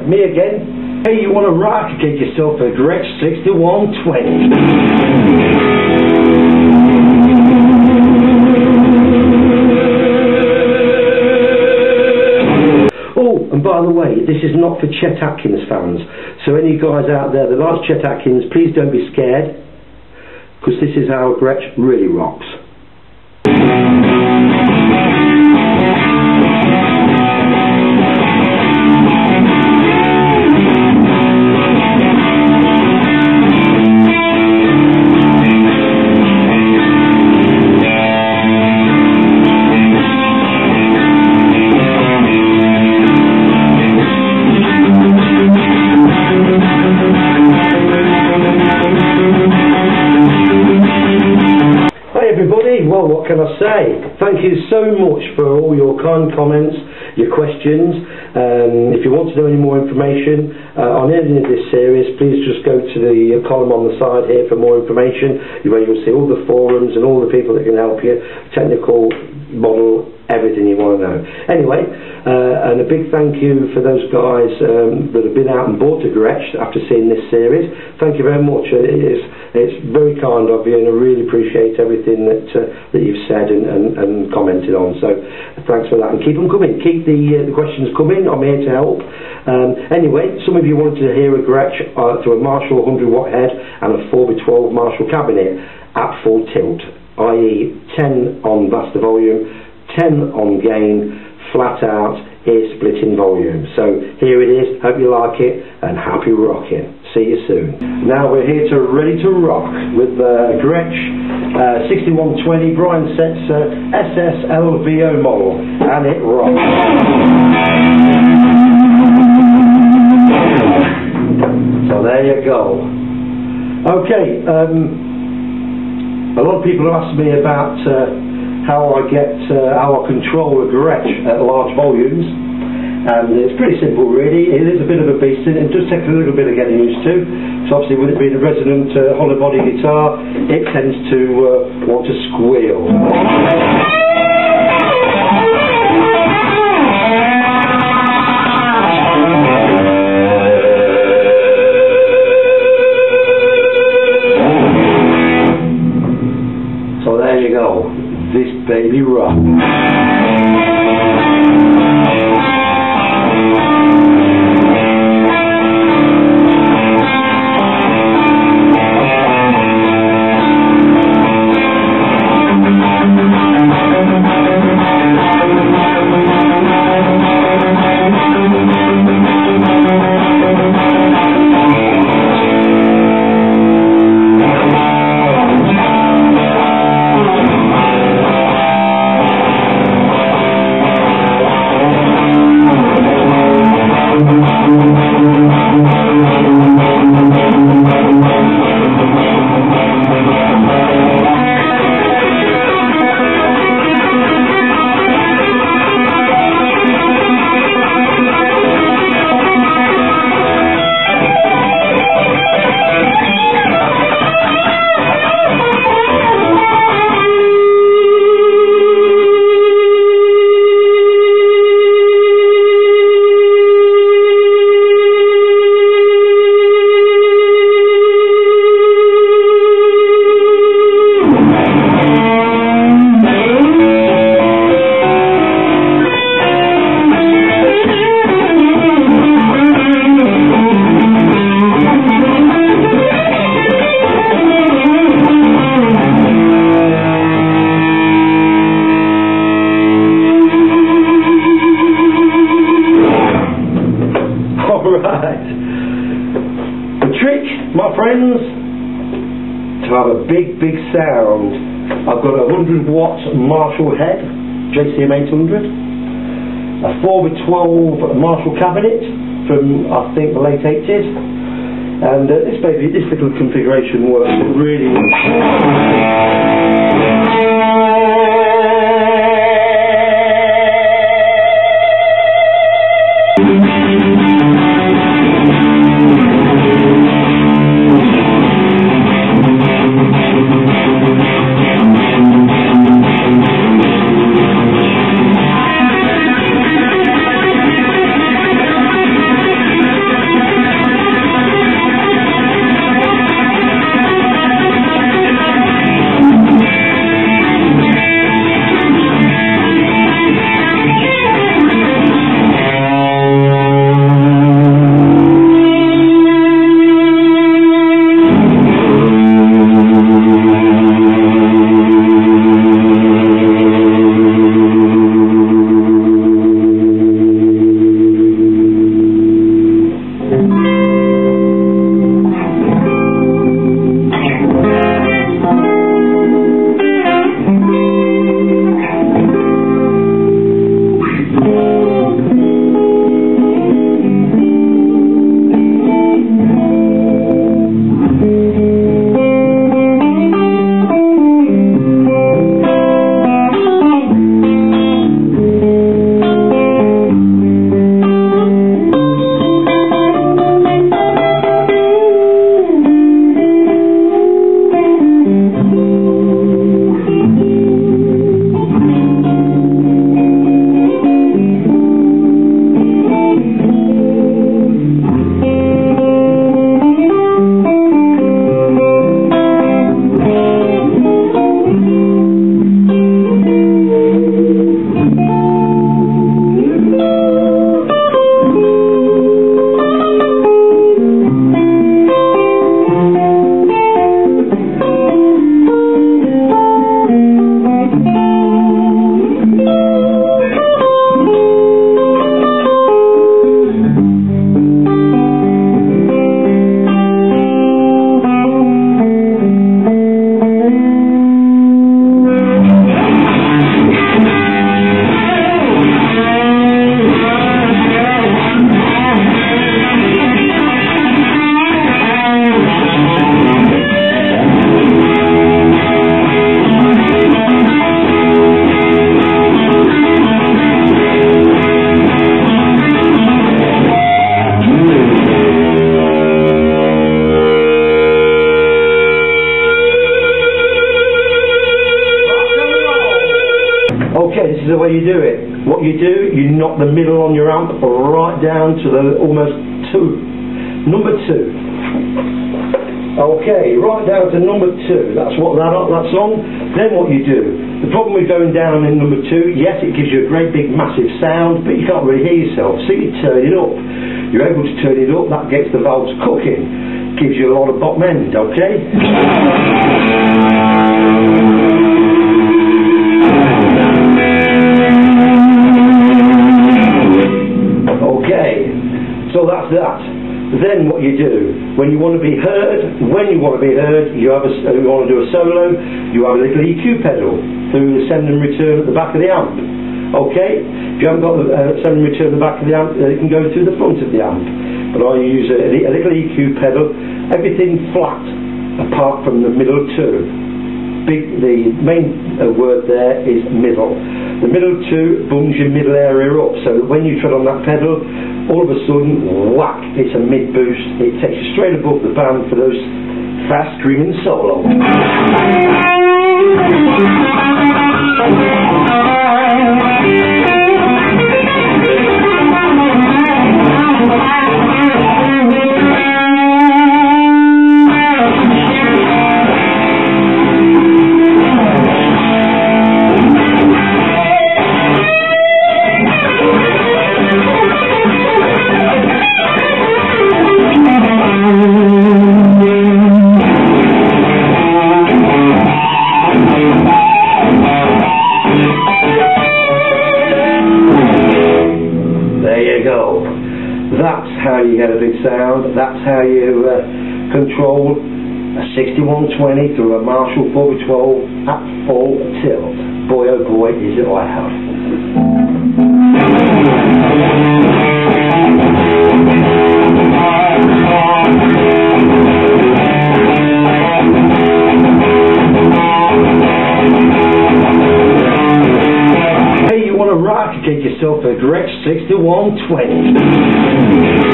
me again. Hey, you want to rock? Get yourself a Gretsch 6120. Oh, and by the way, this is not for Chet Atkins fans. So any guys out there that like Chet Atkins, please don't be scared, because this is how Gretsch really rocks. Well, what can I say? Thank you so much for all your kind comments, your questions. If you want to know any more information on any of this series, please just go to the column on the side here for more information, where you'll see all the forums and all the people that can help you, technical, model, everything you want to know. Anyway, and a big thank you for those guys that have been out and bought a Gretsch after seeing this series. Thank you very much. It's very kind of you, and I really appreciate everything that you've said and commented on. So thanks for that, and keep them coming. Keep the questions coming. I'm here to help. Anyway, some of you wanted to hear a Gretsch to a Marshall 100 watt head and a 4x12 Marshall cabinet at full tilt, i.e. 10 on master volume, 10 on gain, flat out, ear splitting volume. So here it is. Hope you like it, and happy rocking. See you soon. Now we're here ready to rock with the Gretsch 6120 Brian Setzer SSLVO model, and it rocks. So there you go. Okay, a lot of people have asked me about how I control a Gretsch at large volumes, and it's pretty simple really. It is a bit of a beast, and it does take a little bit of getting used to. So obviously, with it being a resonant hollow body guitar, it tends to want to squeal. So there you go. This baby rock. My friends, to have a big sound, I've got a 100 watt Marshall head, JCM 800, a 4x12 Marshall cabinet from I think the late 80s, and this little configuration works really well. Okay, this is the way you do it. What you do, you knock the middle on your amp right down to the almost 2. Number 2. Okay, right down to number 2. That's on. Then what you do. The problem with going down in number 2, yes, it gives you a great big massive sound, but you can't really hear yourself. So you turn it up. You're able to turn it up, that gets the valves cooking. Gives you a lot of bottom end, okay? So that's that. Then what you do, when you want to be heard, you want to do a solo, you have a little EQ pedal through the send and return at the back of the amp. Okay? If you haven't got the send and return at the back of the amp, it can go through the front of the amp. But I use a little EQ pedal, everything flat, apart from the middle 2. The main word there is middle. The middle 2 booms your middle area up, so that when you tread on that pedal, all of a sudden, whack, it's a mid boost. It takes you straight above the band for those fast screaming solos. That's how you get a big sound. That's how you control a 6120 through a Marshall 412 at full tilt. Boy oh boy, is it loud. Hey, you want to rock? Get yourself a Gretsch 6120.